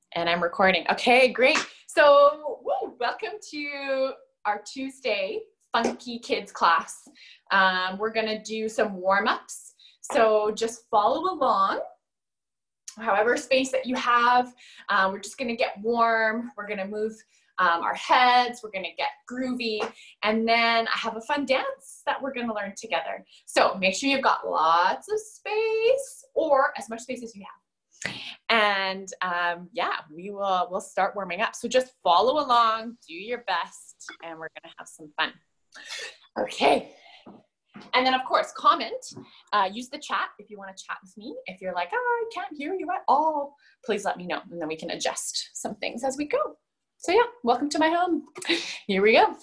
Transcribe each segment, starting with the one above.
And I'm recording. Okay, great. So, woo, welcome to our Tuesday Funky Kids class. We're gonna do some warm-ups. So just follow along, however space that you have. We're just gonna get warm. We're gonna move our heads. We're gonna get groovy. And then I have a fun dance that we're gonna learn together. So make sure you've got lots of space, or as much space as you have. And yeah, we'll start warming up. So just follow along, do your best, and we're gonna have some fun. Okay. And then of course, comment, use the chat if you wanna chat with me. If you're like, oh, I can't hear you at all, please let me know, and then we can adjust some things as we go. So yeah, welcome to my home. Here we go.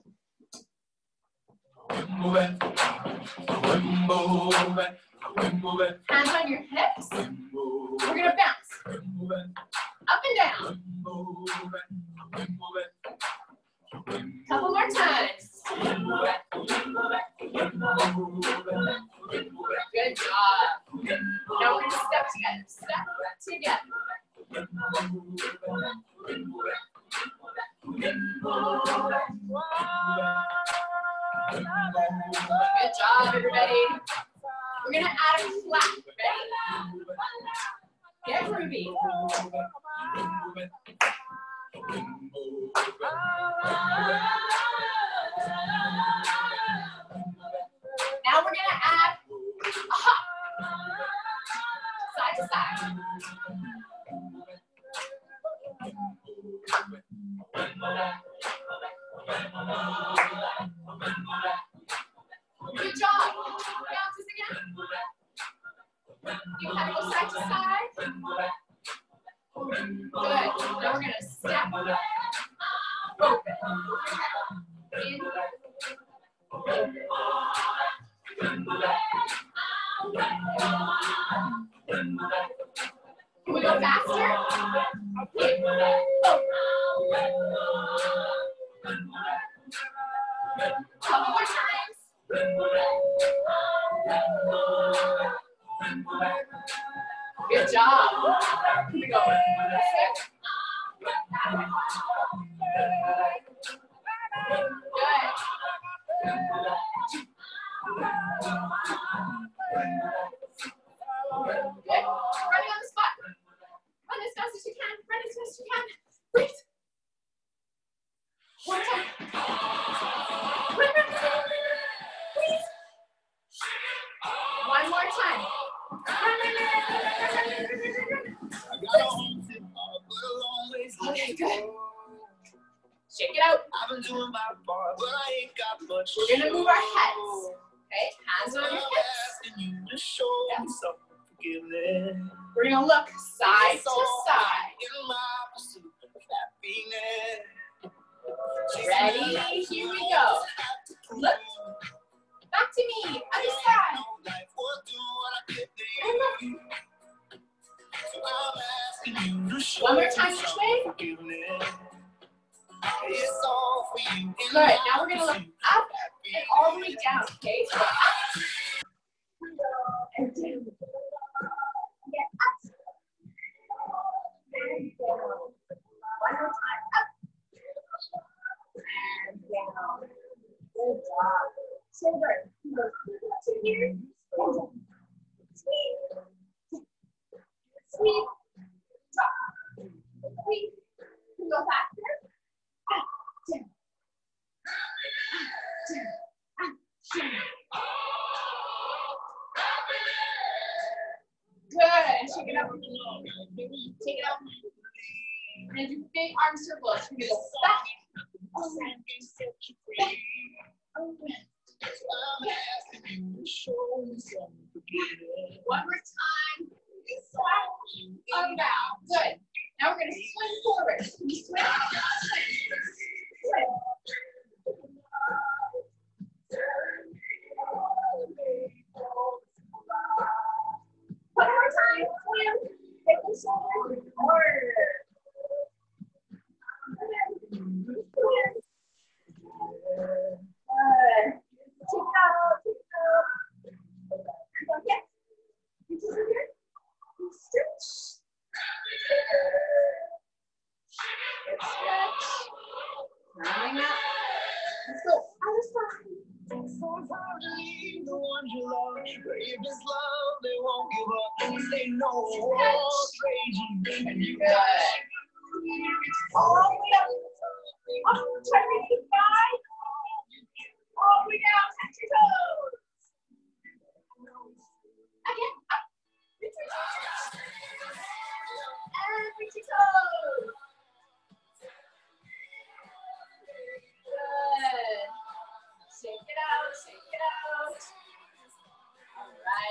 Hands on your hips. We're gonna bounce up and down. Couple more times. Good job. Now we're gonna step together. Step together. Good job, everybody. We're gonna add a clap. Ready? Get groovy. Now we're gonna add a hop. Side to side. Good job. Bounces again. You kind of go side to side. Good. Now we're gonna step open. In. Can we go faster? Couple more times. Good job. Here we go. Good. Good. Running on the spot. Run as fast as you can. Run as fast as you can. Breathe. One time. Run, run, run. Breathe. One more time. Run, run, run, run. Okay, good. Shake it out. I've been doing my part, but I ain't got much. We're gonna move our heads. Okay, hands on your hips. Yes. We're gonna look side to side. Ready? Here we go. Look. Back to me. Other side. And look. One more time each way. Good. Now we're gonna look up and all the way down. Okay. So up and down. Get up and down. One more time. Up and down. Good job. Shoulder. To here and down. Sweep. Sweep. Drop. Sweep. Can we go faster? Up, down. Down. Good. And shake it up. Take it up. And do big arm circles. We're going to go back. Back. One more time. Up and down. Good. Now we're going to swing forward. Swing. Swing. One more time. Swim. Take the shoulder forward. Good. Take it out. Take it out. Okay. Stretch. The ones you love, but if it's love, they won't give up. They know what's raging, and you got all the way up. Oh, try to reach the sky. All the way down, touch your toes. Again, up. Reach your toes. And reach your toes. Good. Shake it out, shake it out. All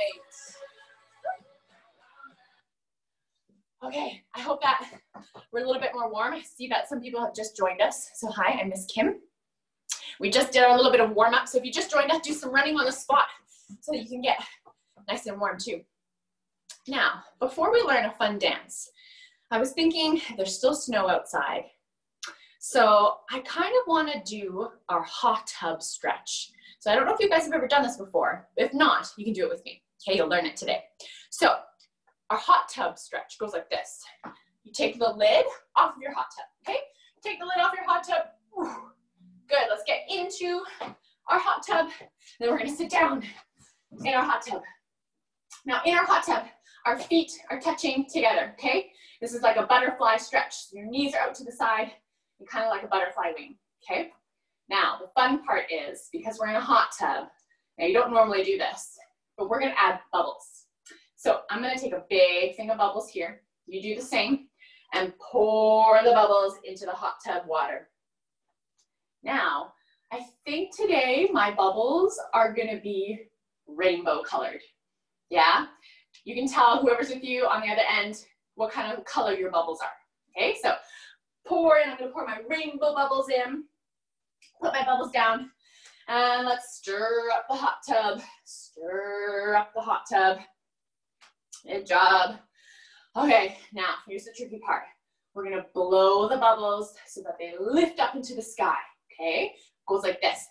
right. Okay, I hope that we're a little bit more warm. I see that some people have just joined us. So hi, I'm Miss Kim. We just did a little bit of warm up. So if you just joined us, do some running on the spot so that you can get nice and warm too. Now, before we learn a fun dance, I was thinking there's still snow outside. So I kind of want to do our hot tub stretch. So I don't know if you guys have ever done this before. If not, you can do it with me. Okay, you'll learn it today. So our hot tub stretch goes like this. You take the lid off of your hot tub, okay? Take the lid off your hot tub. Good, let's get into our hot tub. Then we're gonna sit down in our hot tub. Now in our hot tub, our feet are touching together, okay? This is like a butterfly stretch. Your knees are out to the side. You're kind of like a butterfly wing, okay? Now, the fun part is, because we're in a hot tub, now you don't normally do this, but we're gonna add bubbles. So I'm gonna take a big thing of bubbles here. You do the same, and pour the bubbles into the hot tub water. Now, I think today my bubbles are gonna be rainbow colored. Yeah? You can tell whoever's with you on the other end what kind of color your bubbles are. Okay, so pour in, I'm gonna pour my rainbow bubbles in, put my bubbles down, and let's stir up the hot tub. Stir up the hot tub. Good job. Okay, now here's the tricky part. We're gonna blow the bubbles so that they lift up into the sky, okay? Goes like this.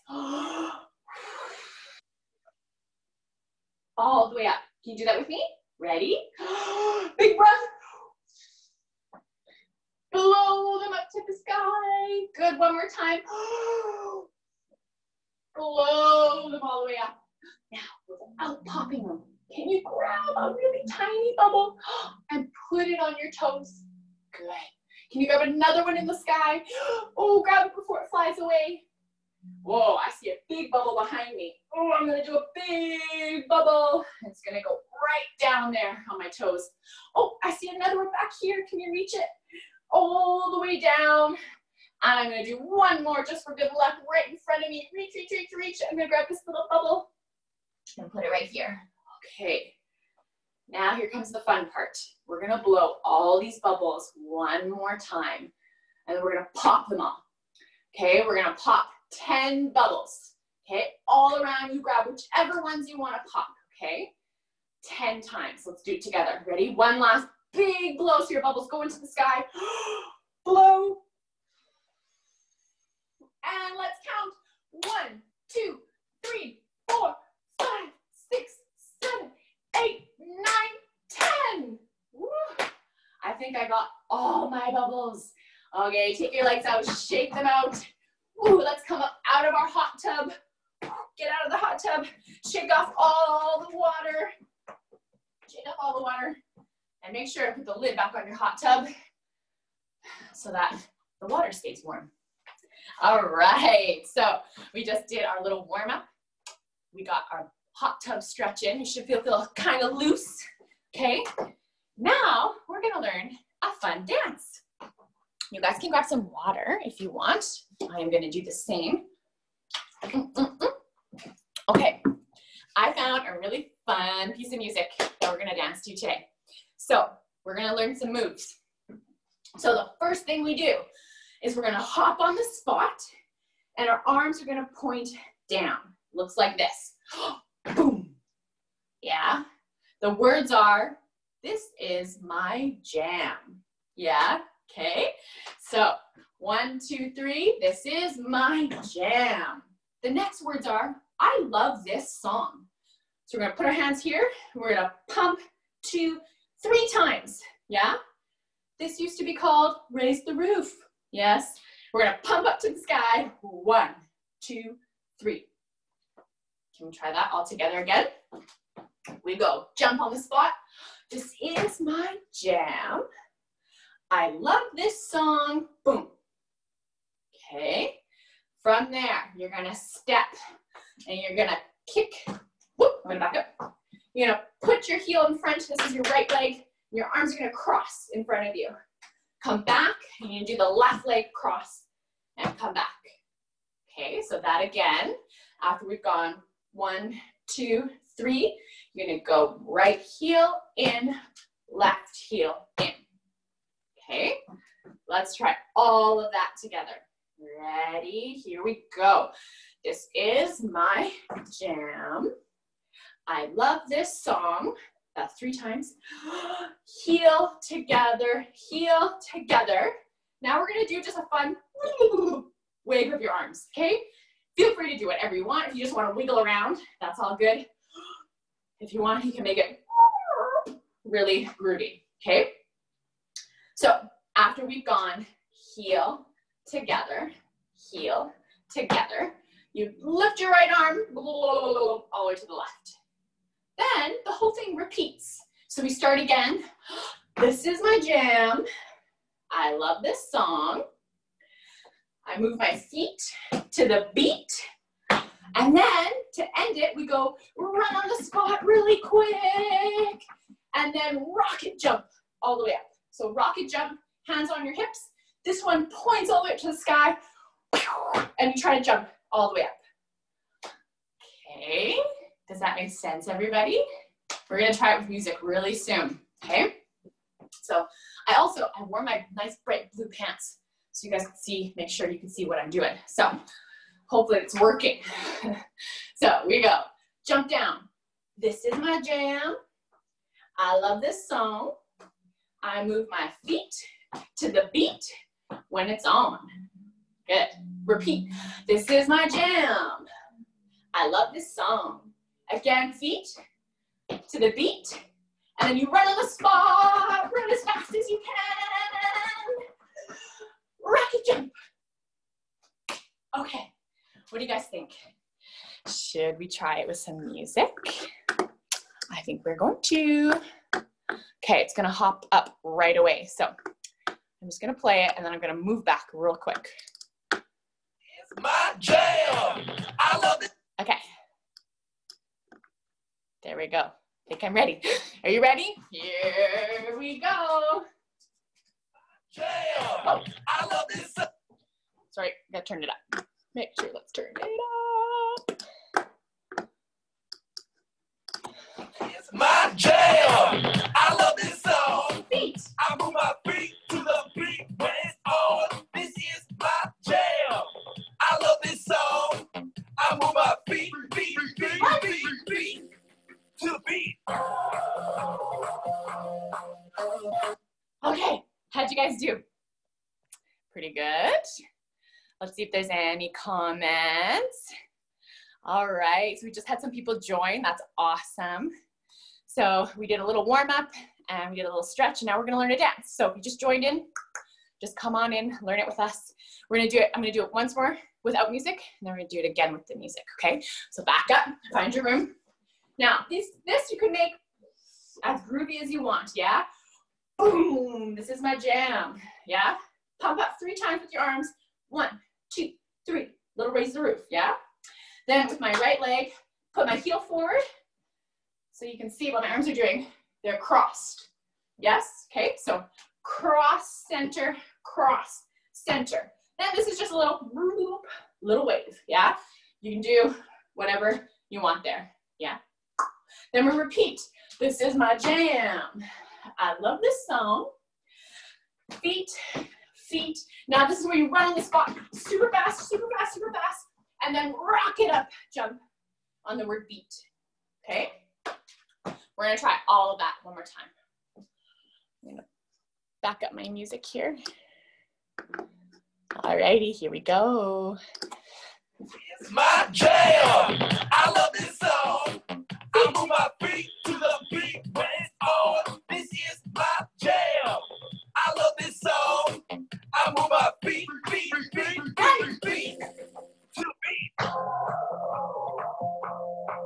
All the way up. Can you do that with me? Ready? Big breath. Blow them up to the sky. Good, one more time. Blow them all the way up. Now, without popping them, can you grab a really tiny bubble and put it on your toes? Good. Can you grab another one in the sky? Oh, grab it before it flies away. Whoa, I see a big bubble behind me. Oh, I'm gonna do a big bubble. It's gonna go right down there on my toes. Oh, I see another one back here. Can you reach it? All the way down. And I'm gonna do one more just for good luck right in front of me. Reach, reach, reach, reach. I'm gonna grab this little bubble and put it right here. Okay. Now here comes the fun part. We're gonna blow all these bubbles one more time. And then we're gonna pop them all. Okay, we're gonna pop 10 bubbles. Okay, all around you, grab whichever ones you wanna pop, okay? 10 times, let's do it together. Ready? One last big blow so your bubbles go into the sky. Blow. And let's count. 1, 2, 3, 4, 5, 6, 7, 8, 9, 10. Woo. I think I got all my bubbles. Okay, take your legs out, shake them out. Ooh, let's come up out of our hot tub. Get out of the hot tub. Shake off all the water. Shake off all the water. And make sure to put the lid back on your hot tub so that the water stays warm. All right, so we just did our little warm up. We got our hot tub stretch in. You should feel kind of loose. Okay, now we're gonna learn a fun dance. You guys can grab some water if you want. I am gonna do the same. Okay, I found a really fun piece of music that we're gonna dance to today. So we're gonna learn some moves. So the first thing we do is we're gonna hop on the spot and our arms are gonna point down. Looks like this. Boom. Yeah. The words are, this is my jam. Yeah. Okay. So 1, 2, 3. This is my jam. The next words are, I love this song. So we're gonna put our hands here. We're gonna pump 2, 3 times. Yeah. This used to be called raise the roof. Yes. We're gonna pump up to the sky. 1, 2, 3. Can we try that all together again? We go, jump on the spot. This is my jam. I love this song. Boom. Okay. From there, you're gonna step and you're gonna kick. Whoop, I'm gonna back up. You're gonna put your heel in front. This is your right leg. Your arms are gonna cross in front of you. Come back, and you do the left leg cross and come back. Okay, so that again, after we've gone 1, 2, 3, you're gonna go right heel in, left heel in. Okay, let's try all of that together. Ready? Here we go. This is my jam. I love this song. That's 3 times. Heel together, heel together. Now we're gonna do just a fun wave of your arms, okay? Feel free to do whatever you want. If you just wanna wiggle around, that's all good. If you want, you can make it really groovy, okay? So after we've gone heel together, you lift your right arm all the way to the left. Then the whole thing repeats. So we start again. This is my jam. I love this song. I move my feet to the beat. And then to end it, we go run on the spot really quick. And then rocket jump all the way up. So rocket jump, hands on your hips. This one points all the way up to the sky. And you try to jump all the way up. Okay. Does that make sense, everybody? We're gonna try it with music really soon, okay? So I wore my nice bright blue pants so you guys can see, make sure you can see what I'm doing. So hopefully it's working. So we go, jump down. This is my jam. I love this song. I move my feet to the beat when it's on. Good, repeat. This is my jam. I love this song. Again, feet to the beat, and then you run on the spot, run as fast as you can. Rocket jump. Okay, what do you guys think? Should we try it with some music? I think we're going to. Okay, it's gonna hop up right away. So I'm just gonna play it, and then I'm gonna move back real quick. It's my jam. I love it. Okay. There we go. I think I'm ready. Are you ready? Here we go. Jam. Oh, I love this. Sorry, gotta turn it up. Make sure, let's turn it up. It's my jam. I love this song. Feet. I move my feet to the beat when it's on. This is my jam. I love this song. I move my feet to the beat. Okay, how'd you guys do? Pretty good. Let's see if there's any comments. All right, so we just had some people join. That's awesome. So we did a little warm up and we did a little stretch, and now we're gonna learn to dance. So if you just joined in, just come on in, learn it with us. We're gonna do it, I'm gonna do it once more without music, and then we're gonna do it again with the music, okay? So back up, find your room. Now, this you can make as groovy as you want, yeah? Boom, this is my jam, yeah? Pump up 3 times with your arms. 1, 2, 3, little raise the roof, yeah? Then with my right leg, put my heel forward so you can see what my arms are doing. They're crossed, yes? Okay, so cross, center, cross, center. Then this is just a little wave, yeah? You can do whatever you want there, yeah? Then we repeat. This is my jam. I love this song. Feet, feet. Now this is where you run on the spot. Super fast, super fast, super fast. And then rock it up, jump on the word beat, okay? We're gonna try all of that one more time. I'm gonna back up my music here. Alrighty, here we go. It's my jam. I love this song. I move my feet to the beat when it's on. This is my jam. I love this song. I move my feet to the beat.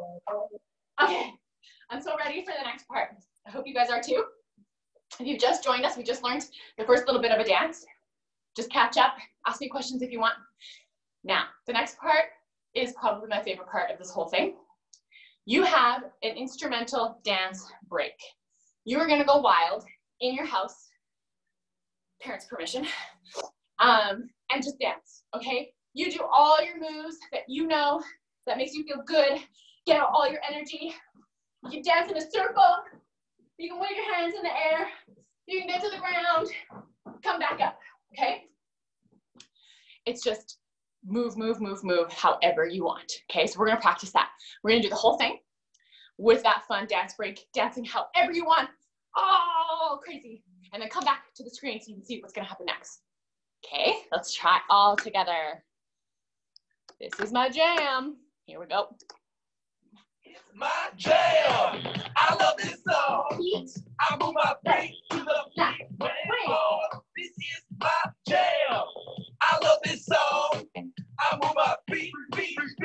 us. We just learned the first little bit of a dance. Just catch up, ask me questions if you want. Now, the next part is probably my favorite part of this whole thing. You have an instrumental dance break. You are gonna go wild in your house, parents' permission, and just dance, okay? You do all your moves that you know, that makes you feel good, get out all your energy. You can dance in a circle, you can wave your hands in the air, you can get to the ground, come back up, okay? It's just move, move, move, move, however you want, okay? So we're gonna practice that. We're gonna do the whole thing with that fun dance break, dancing however you want, all crazy, and then come back to the screen so you can see what's gonna happen next. Okay, let's try all together. This is my jam. Here we go. It's my jam. I love this song. Feet. I move my feet to the beat when it's on. This is my jam. I love this song. I move my feet to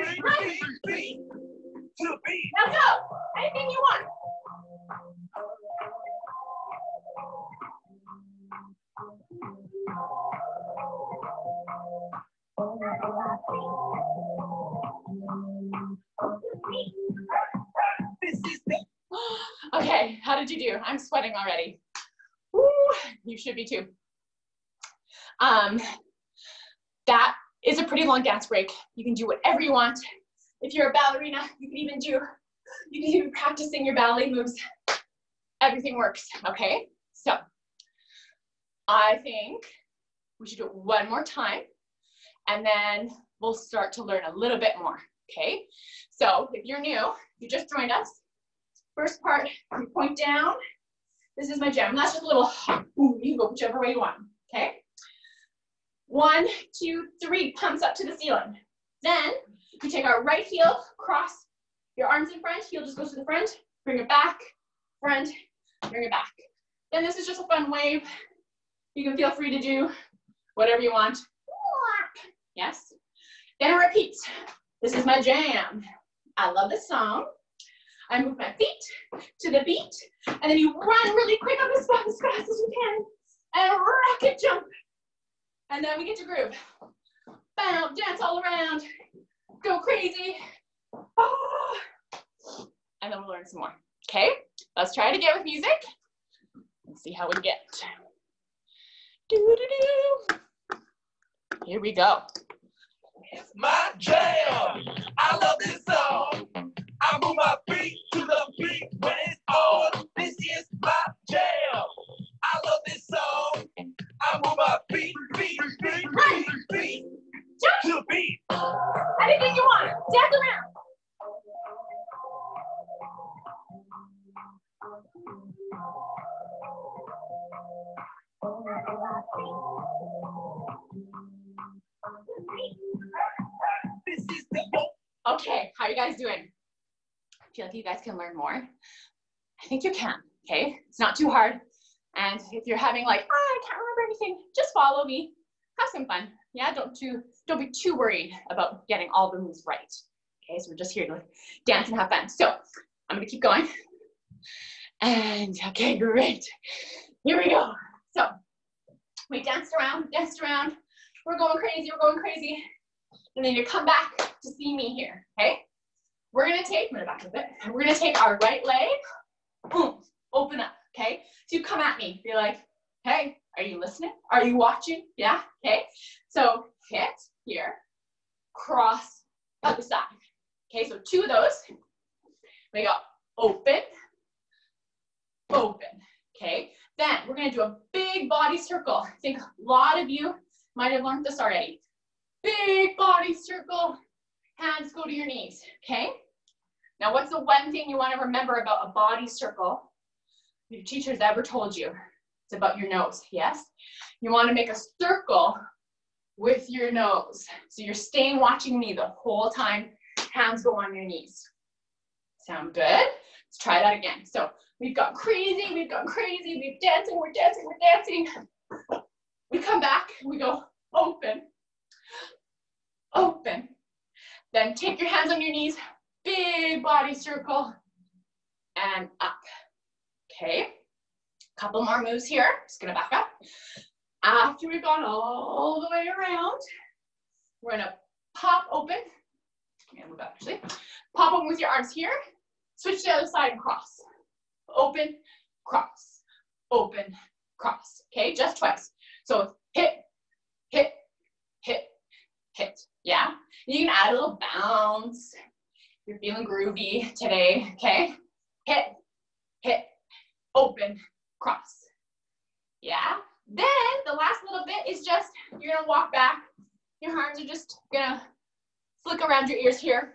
the beat. Now go. Anything you want. This is the Okay, how did you do? I'm sweating already. Woo, you should be too. That is a pretty long dance break. You can do whatever you want. If you're a ballerina, you can even be practicing your ballet moves. Everything works, okay? So, I think we should do it one more time, and then we'll start to learn a little bit more, okay? So, if you're new, you just joined us. First part, you point down. This is my jam. And that's just a little, ooh, you go whichever way you want, okay? 1, 2, 3, pumps up to the ceiling. Then, we take our right heel, cross your arms in front, heel just goes to the front, bring it back, front, bring it back. Then this is just a fun wave. You can feel free to do whatever you want. Yes? Then it repeats. This is my jam. I love this song. I move my feet to the beat, and then you run really quick on the spot as fast as you can, and rocket jump. And then we get to groove. Bounce, dance all around, go crazy. Oh. And then we'll learn some more. Okay, let's try it again with music and see how we get. Do-do-do. Here we go. It's my jam. I love this song. I move my feet to the beat when it's on. This is my jam. I love this song. I move my feet to the beat. Anything you want. Dance around. This is the Okay, how are you guys doing? I feel like you guys can learn more. I think you can, okay? It's not too hard. And if you're having like, oh, I can't remember anything, just follow me. Have some fun. Yeah, don't be too worried about getting all the moves right. Okay, so we're just here to dance and have fun. So I'm gonna keep going. And okay, great. Here we go. So we danced around. We're going crazy. And then you come back to see me here, okay? I'm gonna back a bit. We're gonna take our right leg, boom, open up, okay? So you come at me, you're like, hey, are you listening? Are you watching? Yeah, okay? So hit here, cross, other side. Okay, so 2 of those. We go open, okay? Then we're gonna do a big body circle. I think a lot of you might have learned this already. Big body circle, hands go to your knees, okay? Now, what's the one thing you want to remember about a body circle your teacher's ever told you? It's about your nose, yes? You want to make a circle with your nose. So you're staying watching me the whole time, hands go on your knees. Sound good? Let's try that again. So we've gone crazy, we're dancing. We come back, we go open. Then take your hands on your knees, big body circle, and up. Okay? Couple more moves here. Just gonna back up. After we've gone all the way around, we're gonna pop open. Yeah, move up actually. Pop open with your arms here. Switch to the other side and cross. Open, cross, open, cross. Okay, just twice. So hit, hit, hit, hit. Yeah? You can add a little bounce. You're feeling groovy today, okay? Hit, hit, open, cross. Yeah? Then the last little bit is just, you're gonna walk back. Your arms are just gonna flick around your ears here.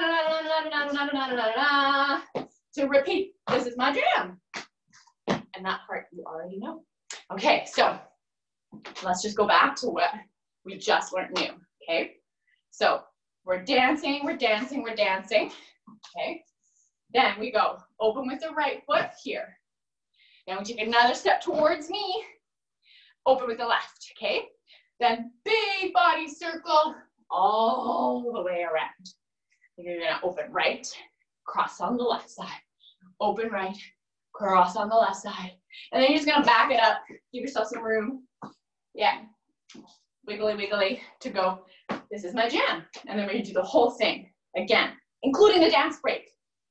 To repeat, this is my jam. And that part you already know. Okay, so let's just go back to what we just learned new, okay? So we're dancing, we're dancing, we're dancing, okay? Then we go open with the right foot here. Then we take another step towards me, open with the left, okay? Then big body circle all the way around. You're gonna open right, cross on the left side, open right, cross on the left side. And then you're just gonna back it up, give yourself some room. Yeah, wiggly, wiggly to go. This is my jam. And then we're gonna do the whole thing again, including the dance break.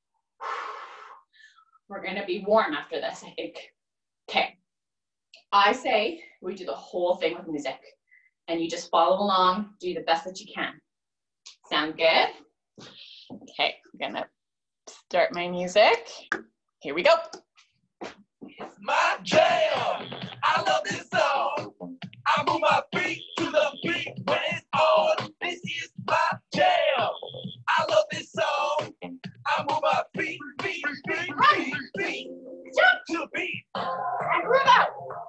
We're gonna be warm after this, I think. Okay, I say we do the whole thing with music and you just follow along, do the best that you can. Sound good? Okay, I'm gonna start my music. Here we go. It's my jam. I love this song. I move my feet to the beat when it's on. This is my jam. I love this song. I move my feet, beat, beat, beat, beat. Jump to beat. And groove out.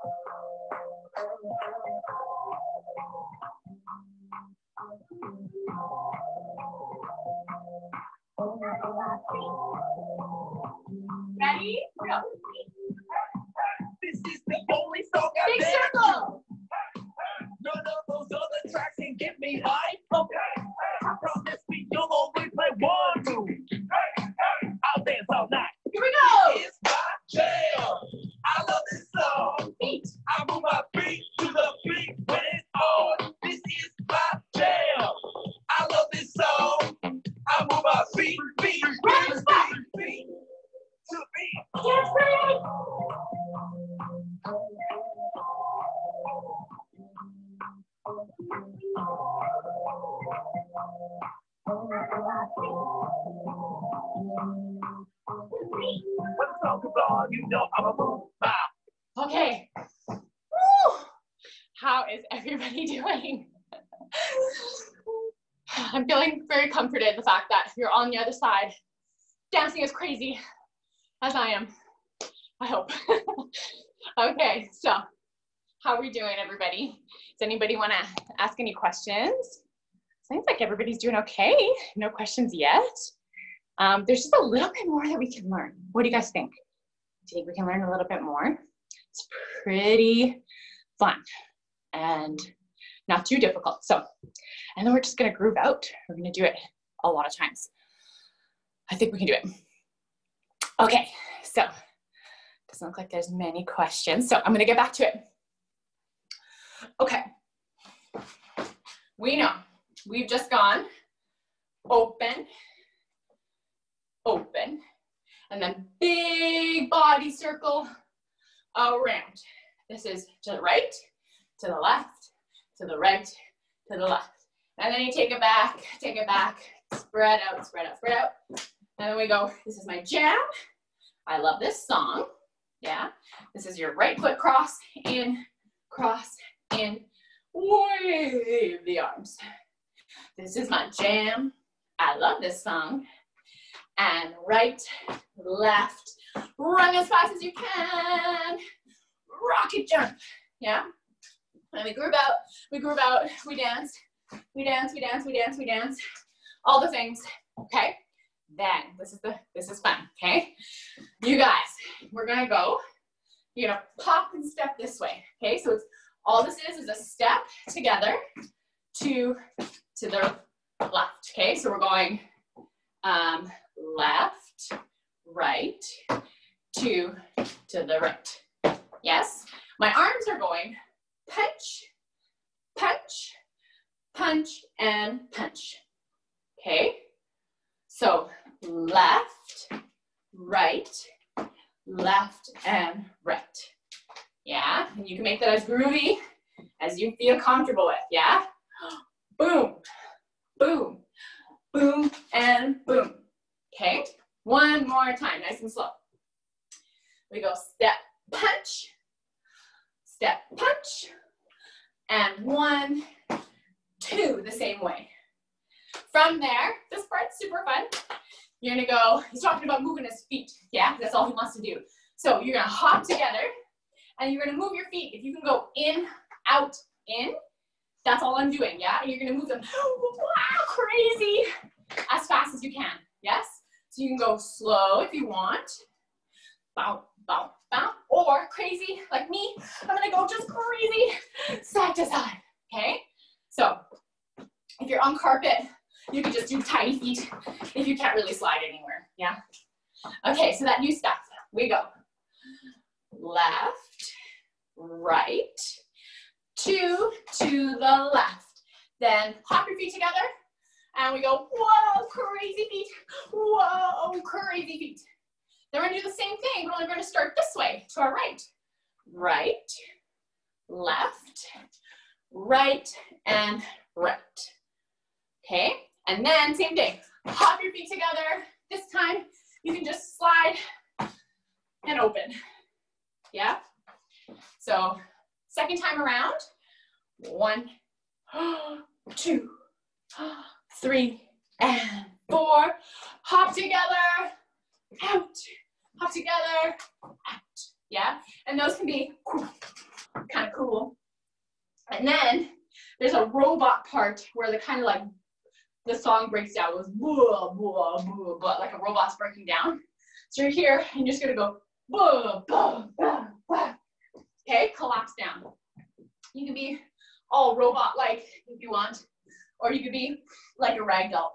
Ready? Go. This is the only song I Big dance circle. None of those other tracks can get me high. Okay, I promise me you'll only play one move. I'll dance all night. Here we go. It's my jam. I love this song. Feet. I move my feet to the beat when it's on. This is my jam. I love this song. I move my feet, beat, beat, beat, beat, to beat. Dance break. When the song comes on, you know I'm a move. Okay. Woo. How is everybody doing? I'm feeling very comforted in the fact that you're on the other side, dancing as crazy as I am. I hope. Okay, so how are we doing, everybody? Does anybody want to ask any questions? Seems like everybody's doing okay. No questions yet. There's just a little bit more that we can learn. What do you guys think? Do you think we can learn a little bit more? It's pretty fun and not too difficult. So, and then we're just gonna groove out. We're gonna do it a lot of times. I think we can do it. Okay, so doesn't look like there's many questions. So I'm gonna get back to it. Okay, we know we've just gone open, open, and then big body circle around. This is to the right, to the left, to the right, to the left. And then you take it back, spread out, spread out, spread out. And then we go, this is my jam. I love this song. Yeah. This is your right foot cross, in, wave the arms. This is my jam. I love this song. And right, left, run as fast as you can. Rocket jump. Yeah. And we groove out, we dance, all the things, okay? Then, this is fun, okay? You guys, we're gonna go, you're gonna pop and step this way, okay? So it's, all this is a step together to the left, okay? So we're going left, right, to the right. Yes. My arms are going punch, punch, punch, and punch. Okay? So left, right, left, and right. Yeah? And you can make that as groovy as you feel comfortable with. Yeah? Boom, boom, boom, and boom. Okay? One more time, nice and slow. We go step, punch, step, punch, and 1, 2, the same way. From there, this part's super fun. You're gonna go, he's talking about moving his feet, yeah? That's all he wants to do. So you're gonna hop together, and you're gonna move your feet. If you can go in, out, in, that's all I'm doing, yeah? And you're gonna move them, wow, crazy, as fast as you can, yes? So you can go slow if you want, bow, bow, bow, or crazy like me, I'm gonna go just crazy, side to side, okay? So if you're on carpet, you can just do tiny feet if you can't really slide anywhere, yeah? Okay, so that new stuff, we go left, right, 2 to the left. Then hop your feet together, and we go, whoa, crazy feet, whoa, crazy feet. Then we're gonna do the same thing, but only we're gonna start this way, to our right. Right, left, right, and right. Okay, and then same thing. Hop your feet together. This time, you can just slide and open. Yeah? So, second time around. 1, 2, 3, and 4. Hop together, out. Hop together, out. Yeah? And those can be kind of cool. And then there's a robot part where the kind of like the song breaks down. It goes blah, blah, blah, blah, like a robot's breaking down. So you're here and you're just gonna go blah, blah, blah, blah. Okay, collapse down. You can be all robot-like if you want, or you could be like a rag doll.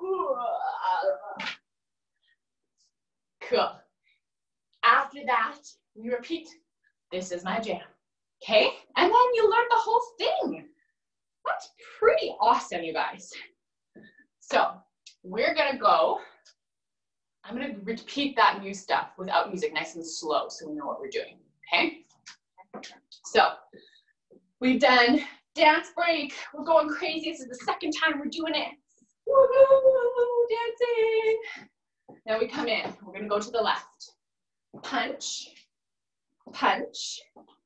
Cool. After that, we repeat, this is my jam. Okay? And then you learn the whole thing. That's pretty awesome, you guys. So we're gonna go, I'm gonna repeat that new stuff without music, nice and slow, so we know what we're doing, okay? So we've done dance break, we're going crazy, this is the second time we're doing it. Woo-hoo, dancing. Now we come in, we're gonna go to the left. Punch, punch,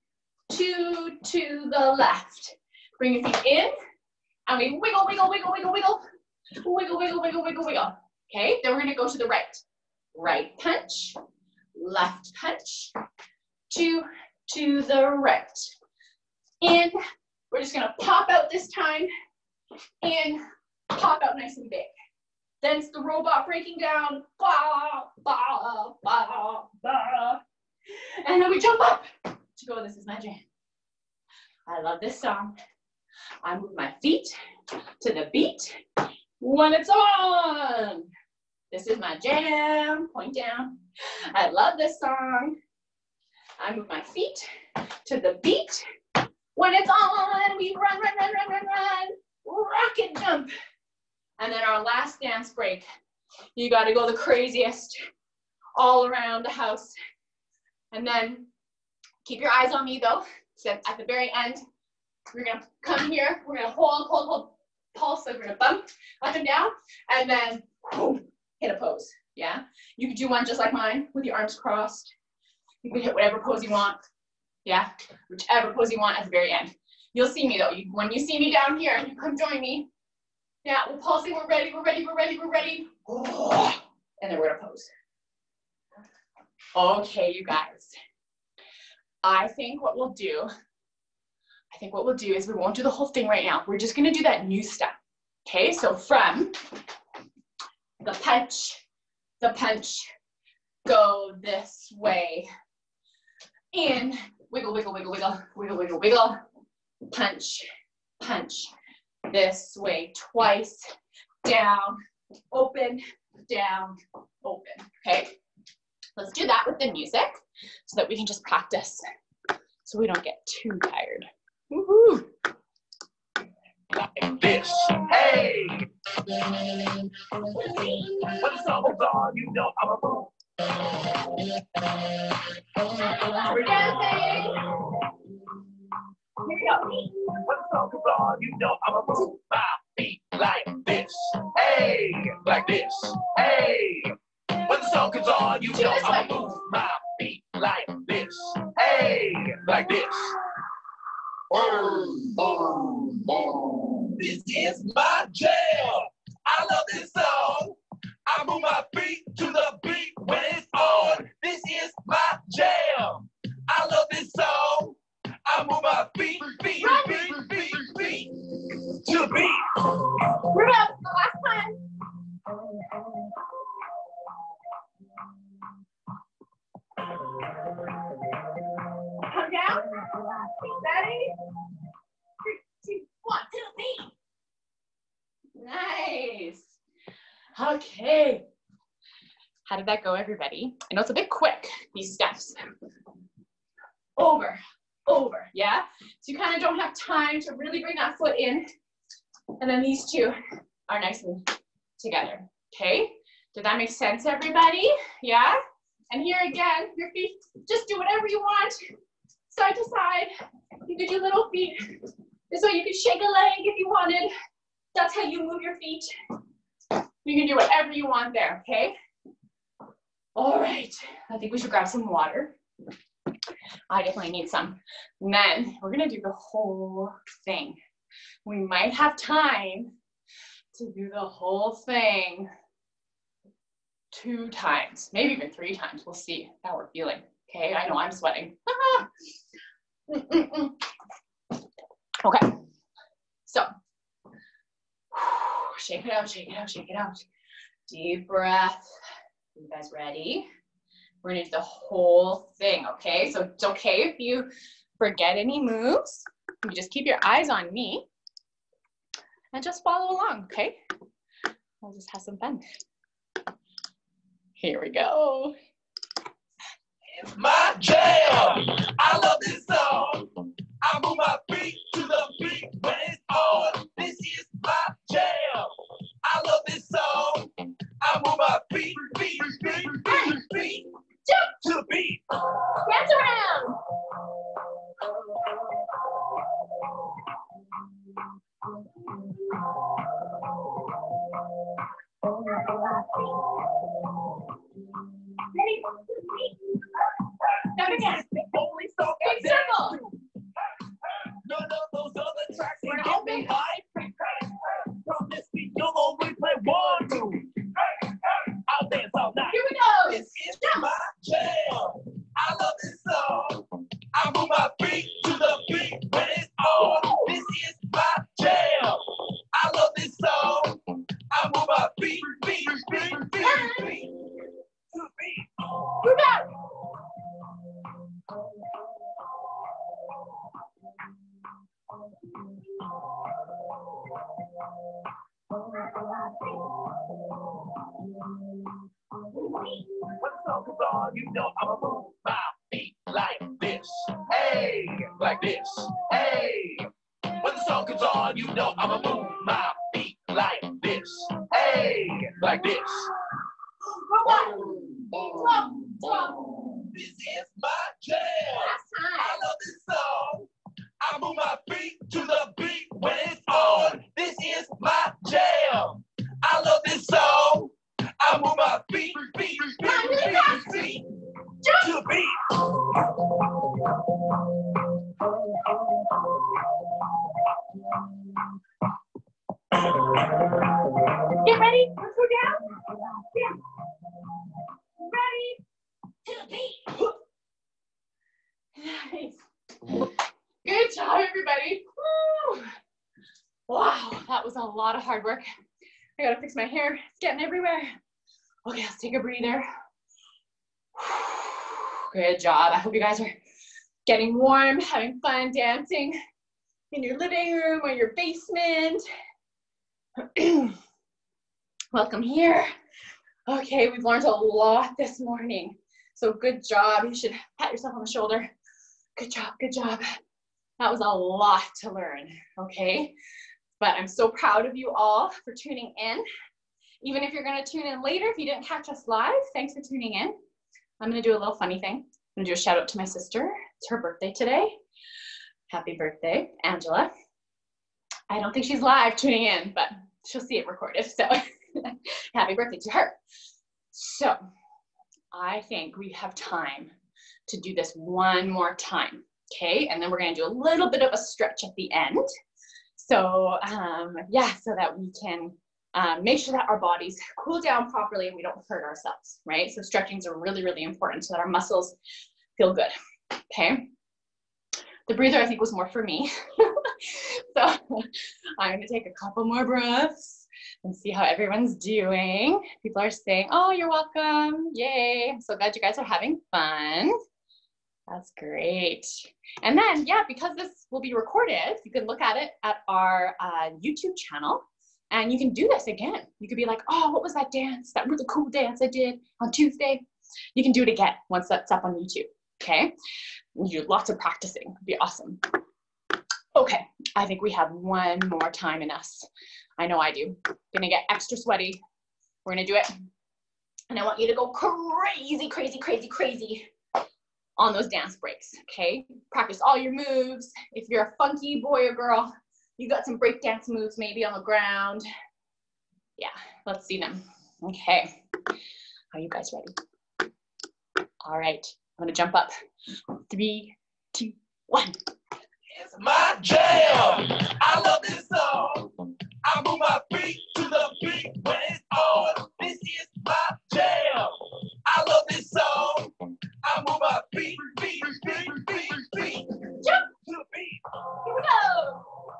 2 to the left. Bring your feet in, and we wiggle, wiggle, wiggle, wiggle, wiggle. Wiggle, wiggle, wiggle, wiggle, wiggle. Okay, then we're gonna go to the right. Right punch, left punch, 2 to the right. In, we're just gonna pop out this time. In, pop out nice and big. Then it's the robot breaking down. Bah, bah, bah, bah. And then we jump up to go, this is my jam. I love this song. I move my feet to the beat. When it's on, this is my jam, point down. I love this song. I move my feet to the beat. When it's on, we run, run, run, run, run, run, rock and jump. And then our last dance break, you gotta go the craziest all around the house. And then keep your eyes on me though. So at the very end, we're gonna come here, we're gonna hold, hold, hold. Pulse, so we're gonna bump up and down, and then boom, hit a pose, yeah? You can do one just like mine, with your arms crossed. You can hit whatever pose you want, yeah? Whichever pose you want at the very end. You'll see me though, when you see me down here, you come join me. Yeah, we're pulsing, we're ready, we're ready, we're ready, we're ready. And then we're gonna pose. Okay, you guys. I think what we'll do is we won't do the whole thing right now. We're just gonna do that new stuff. Okay, so from the punch, go this way. In, wiggle, wiggle, wiggle, wiggle, wiggle, wiggle, wiggle. Punch, punch, this way twice. Down, open, down, open, okay? Let's do that with the music so that we can just practice so we don't get too tired. Woohoo! Like this, hey. When the song is on, you know I'm a move. We're dancing. Here we go. When the song is on, you know I'm a move my feet like this, hey, like this, hey. When the song is on, you know I'm a move my feet like this, hey, like this. This is my jam. I love this song. I move my feet to the beat when it's on. This is my jam. I love this song. I move my feet to the beat. We're up. The last time. Come down. Ready? 3, 2, 1, to the beat. Nice. Okay. How did that go, everybody? I know it's a bit quick, these steps. Over, over, yeah? So you kind of don't have time to really bring that foot in. And then these two are nice and together, okay? Did that make sense, everybody? Yeah? And here again, your feet, just do whatever you want. Side to side. You could do little feet. This way you could shake a leg if you wanted. That's how you move your feet. You can do whatever you want there, okay? All right, I think we should grab some water. I definitely need some. And then we're gonna do the whole thing. We might have time to do the whole thing 2 times, maybe even 3 times. We'll see how we're feeling, okay? I know I'm sweating. Okay, so shake it out, shake it out, shake it out. Deep breath. You guys ready? We're gonna do the whole thing, okay? So it's okay if you forget any moves. You just keep your eyes on me and just follow along, okay? We'll just have some fun. Here we go. It's my jam. I love this song. I move my feet to the beat when it's on. This is my jam. I love this song. I move my feet to the beat. Dance around. Ready? Now again. Only song I Big circle. dance to. None of those other tracks We're can gonna get me open. high. From this beat, you'll only play one move. I'll dance all night. Here we go. This is my jam. I love this song. I move my feet to the beat when it's on. This is my jam. I love this song. I move my feet to the beat. Move out. When the song is on, you know I'ma move my feet like this. Hey, like this. Hey. When the song is on, you know I'ma move my feet like this. Hey, like this. This is my jam. I love this song. I move my feet to the beat when it's on. This is my jam. I love this song. I move my feet to the beat. Get ready. Let's go down. Yeah. Ready. To the beat. Nice. Good job, everybody. Woo. Wow, that was a lot of hard work. I gotta fix my hair. It's getting everywhere. Okay, let's take a breather. Good job. I hope you guys are getting warm, having fun dancing in your living room or your basement. Welcome here. Okay, we've learned a lot this morning. So good job. You should pat yourself on the shoulder. Good job, good job. That was a lot to learn, okay? But I'm so proud of you all for tuning in. Even if you're gonna tune in later, if you didn't catch us live, thanks for tuning in. I'm gonna do a little funny thing. I'm gonna do a shout out to my sister. It's her birthday today. Happy birthday, Angela. I don't think she's live tuning in, but she'll see it recorded, so happy birthday to her. So I think we have time to do this one more time, okay? And then we're gonna do a little bit of a stretch at the end. So yeah, so that we can make sure that our bodies cool down properly and we don't hurt ourselves, right? So stretchings are really, really important so that our muscles feel good, okay? The breather, I think, was more for me. So I'm gonna take a couple more breaths and see how everyone's doing. People are saying, oh, you're welcome, yay. I'm so glad you guys are having fun. That's great. And then, yeah, because this will be recorded, you can look at it at our YouTube channel and you can do this again. You could be like, oh, what was that dance? That really cool dance I did on Tuesday. You can do it again once that's up on YouTube, okay? You do lots of practicing, it'd be awesome. Okay, I think we have one more time in us. I know I do. Gonna get extra sweaty. We're gonna do it. And I want you to go crazy, crazy, crazy, crazy on those dance breaks, okay? Practice all your moves. If you're a funky boy or girl, you got some break dance moves maybe on the ground. Yeah, let's see them. Okay, are you guys ready? All right, I'm gonna jump up. 3, 2, 1. It's my jam. I love this song. I move my feet to the beat when it's on. This is my jam. I love this song. I move my feet, feet, feet, feet, feet. Jump to the beat. Here we go.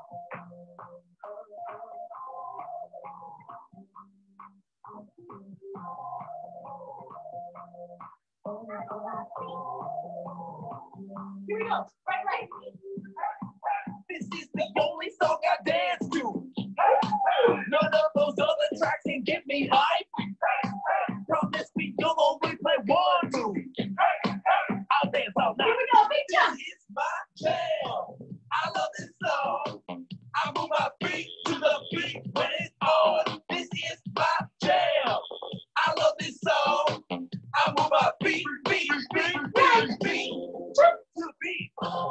Here we go. Right. This is the only song I dance to. None of those other tracks can get me hype. From this beat, you'll only play one move. I'll dance all night. Here we go, big jump. This is my jam. I love this song. I move my feet to the beat when it's on. This is my jam. I love this song. I move my feet, feet, feet, feet, feet. Jump to the beat.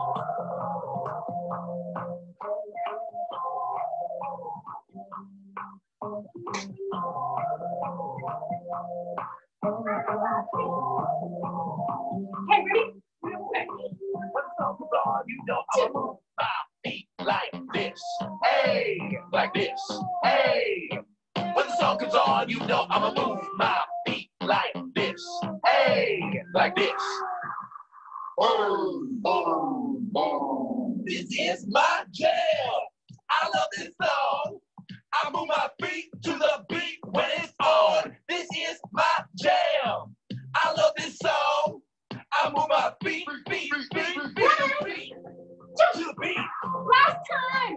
Okay, ready? When the song comes on, you know I'ma move my feet like this. Hey, like this. Hey. When the song comes on, you know I'ma move my feet like this. Hey, like this. Boom, boom, boom. This is my jam. I love this song. I move my feet to the beat when it's on. This is my jam. I love this song. I move my feet, feet, feet, feet, feet. To the beat. Last time.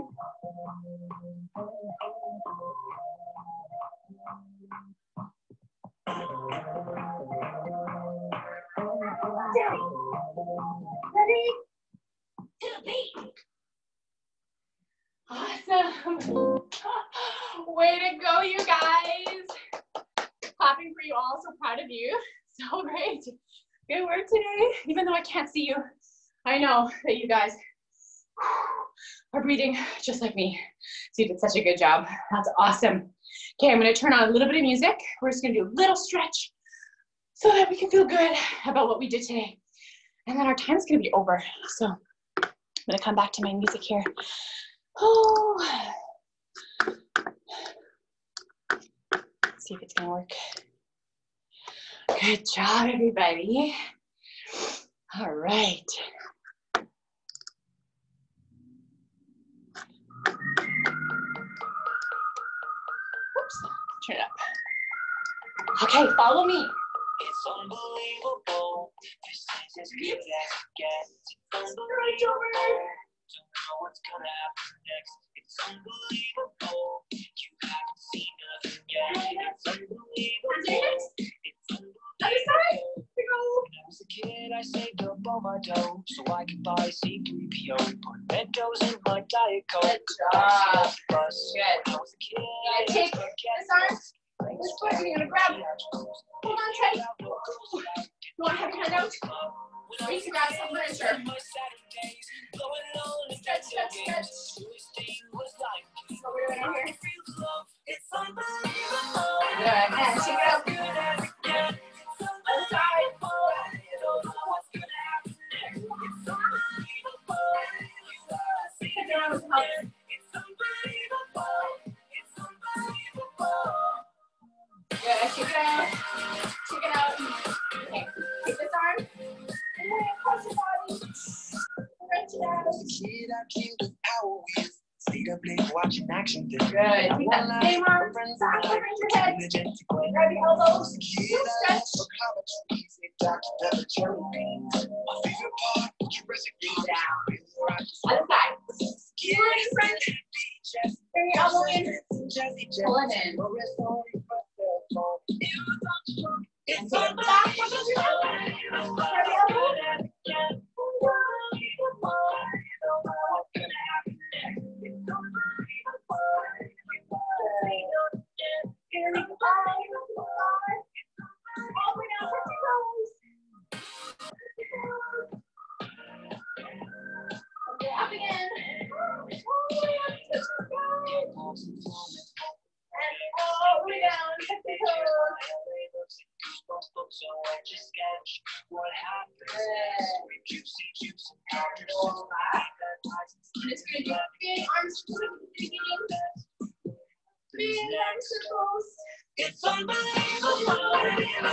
Ready? To the beat. Awesome. Way to go, you guys. Clapping for you all. So proud of you. So great. Good work today. Even though I can't see you, I know that you guys are breathing just like me. So you did such a good job. That's awesome. Okay, I'm going to turn on a little bit of music. We're just going to do a little stretch so that we can feel good about what we did today. And then our time's going to be over. So I'm going to come back to my music here. Oh. Let's see if it's going to work. Good job, everybody. All right. Oops, turn it up. Okay, follow me. It's unbelievable. This is as good as it gets. It's Right over. Don't know what's gonna happen next. It's unbelievable. You haven't seen nothing yet. It's unbelievable. It's Other side. unbelievable. When I was a kid, I saved up all my dough so I could buy C3PO. Put Mentos in my Diet Coke. Good job. Good. When I was a kid, I Take this arm. This foot, you're gonna grab. Hold on tight. You want to have your hand out? Or you can grab some furniture. Stretch, stretch, stretch. So we're going here. Good. And shake it out. Other side. Sit down with help. Good. Shake it out. Shake it out. Okay. Take this arm. And then cross your body. Stretch it out. As a kid, I dreamed of Power Wheels. Stayed up late watching action films. Good. Take that same arm back behind your head. Grab your elbows. Stretch. Dr. Cherry beans. My favorite part, Jurassic Park. Other side. Good, friend. Bring your elbow in. Pull it in. It's on the back. Grab your elbow. Okay, up again. And all the way down. Touch the toes. And it's good. Do big arms to the beginning. Big arm circles. It's unbelievable.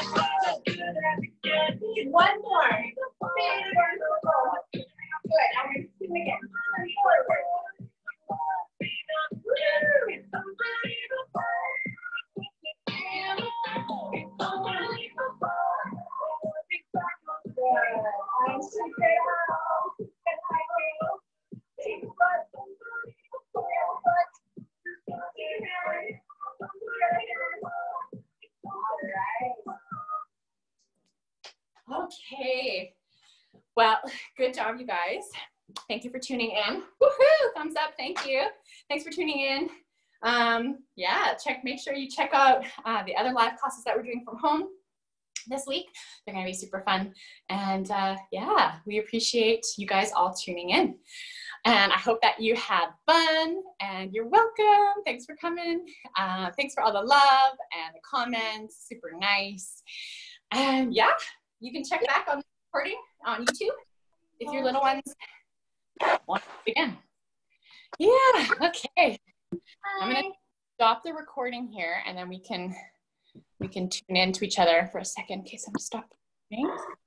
One more. Big arm circle. Good. Now we're going to do it again. Forward. Okay. Well, good job, you guys. Thank you for tuning in. Woohoo! Thumbs up. Thank you. Thanks for tuning in. Yeah, make sure you check out the other live classes that we're doing from home this week. They're going to be super fun. And yeah, we appreciate you guys all tuning in. And I hope that you had fun, and you're welcome. Thanks for coming. Thanks for all the love and the comments. Super nice. And yeah, you can check back on the recording on YouTube if your little ones want to begin. Yeah, okay. I'm going to stop the recording here, and then we can tune in to each other for a second in case I'm stopping.